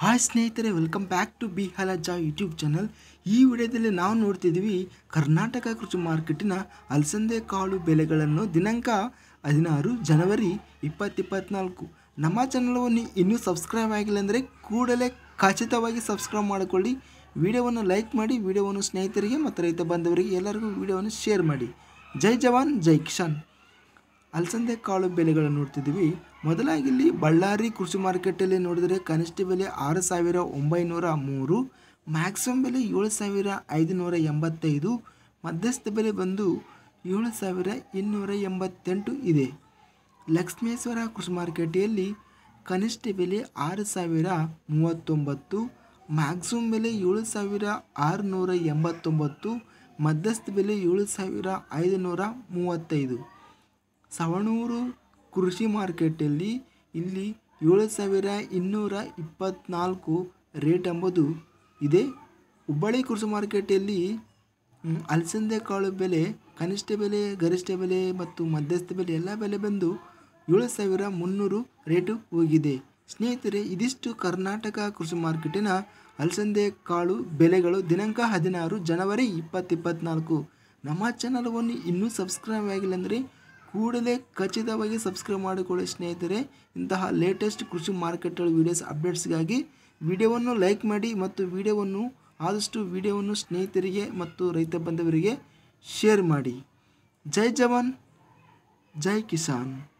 Hi ಸ್ನೇಹಿತರೆ, welcome back to B ಹಲಜಾ YouTube channel. ಈ ವಿಡಿಯೋದಲ್ಲಿ ನಾವು ನೋಡ್ತಿದ್ದೀವಿ ಕರ್ನಾಟಕ ಕೃಷಿ ಮಾರ್ಕೆಟಿನ ಅಲಸಂದೆ ಕಾಳು ಬೆಲೆಗಳನ್ನು ದಿನಾಂಕ 16 ಜನವರಿ 2024. ನಮ್ಮ ಚಾನಲವನ್ನು ಇನ್ನೂ ಸಬ್ಸ್ಕ್ರೈಬ್ ಆಗಿಲ್ಲ ಅಂದರೆ ಕೂಡಲೇ ಖಚಿತವಾಗಿ ಸಬ್ಸ್ಕ್ರೈಬ್ ಮಾಡಿಕೊಳ್ಳಿ. ವಿಡಿಯೋವನ್ನು ಲೈಕ್ ಮಾಡಿ, ವಿಡಿಯೋವನ್ನು ಸ್ನೇಹಿತರಿಗೆ ಮತ್ತು ರೈತ ಬಾಂಧವರಿಗೆ ಎಲ್ಲರಿಗೂ ವಿಡಿಯೋವನ್ನು ಶೇರ್ ಮಾಡಿ. ಜೈ ಜವಾನ್ ಜೈ ಕಿಸಾನ್. ಅಲಸಂದೆ ಕಾಳು ಬೆಲೆಗಳನ್ನು ನೋಡ್ತಿದ್ದೀವಿ. ಮೊದಲಾಗಿ ಇಲ್ಲಿ ಬಳ್ಳಾರಿ ಕೃಷಿ ಮಾರ್ಕೆಟಲ್ಲಿ ನೋಡಿದರೆ ಕನಿಷ್ಠ ಬೆಲೆ 6,903, ಮ್ಯಾಕ್ಸಿಮಮ್ ಬೆಲೆ 7,585, ಮಧ್ಯಸ್ಥ ಬೆಲೆ ಬಂದು 7,288 ಇದೆ. ಲಕ್ಷ್ಮೇಶ್ವರ ಕೃಷಿ ಮಾರ್ಕೆಟಲ್ಲಿ ಕನಿಷ್ಠ ಬೆಲೆ 6,039, ಮ್ಯಾಕ್ಸಿಮಮ್ ಬೆಲೆ 7,689, ಮಧ್ಯಸ್ಥ ಬೆಲೆ 7,535. ಸವಣೂರು ಕೃಷಿ ಮಾರ್ಕೆಟಲ್ಲಿ ಇಲ್ಲಿ 7,224 ರೇಟ್ ಎಂಬುದು ಇದೆ. ಹುಬ್ಬಳ್ಳಿ ಕೃಷಿ ಮಾರ್ಕೆಟಲ್ಲಿ ಅಲಸಂದೆ ಕಾಳು ಬೆಲೆ ಕನಿಷ್ಠ ಬೆಲೆ, ಗರಿಷ್ಠ ಬೆಲೆ ಮತ್ತು ಮಧ್ಯಸ್ಥ ಬೆಲೆ ಎಲ್ಲ ಬೆಲೆ ಬಂದು 7,300 ರೇಟು ಹೋಗಿದೆ. ಸ್ನೇಹಿತರೆ, ಇದಿಷ್ಟು ಕರ್ನಾಟಕ ಕೃಷಿ ಮಾರ್ಕೆಟಿನ ಅಲಸಂದೆ ಕಾಳು ಬೆಲೆಗಳು ದಿನಾಂಕ 16 ಜನವರಿ 2024. ನಮ್ಮ ಚಾನಲವನ್ನು ಇನ್ನೂ ಸಬ್ಸ್ಕ್ರೈಬ್ ಆಗಿಲ್ಲ ಅಂದರೆ ಕೂಡಲೇ ಖಚಿತವಾಗಿ ಸಬ್ಸ್ಕ್ರೈಬ್ ಮಾಡಿಕೊಳ್ಳಿ ಸ್ನೇಹಿತರೆ. ಇಂತಹ ಲೇಟೆಸ್ಟ್ ಕೃಷಿ ಮಾರ್ಕೆಟ್ಗಳ ವೀಡಿಯೋಸ್ ಅಪ್ಡೇಟ್ಸ್ಗಾಗಿ ವಿಡಿಯೋವನ್ನು ಲೈಕ್ ಮಾಡಿ ಮತ್ತು ವಿಡಿಯೋವನ್ನು ಸ್ನೇಹಿತರಿಗೆ ಮತ್ತು ರೈತ ಬಾಂಧವರಿಗೆ ಶೇರ್ ಮಾಡಿ. ಜೈ ಜವಾನ್ ಜೈ ಕಿಸಾನ್.